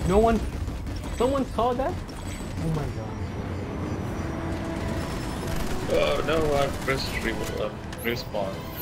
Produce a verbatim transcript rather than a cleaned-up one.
No one, someone saw that? Oh my god. Oh no, I pressed re uh, respawn.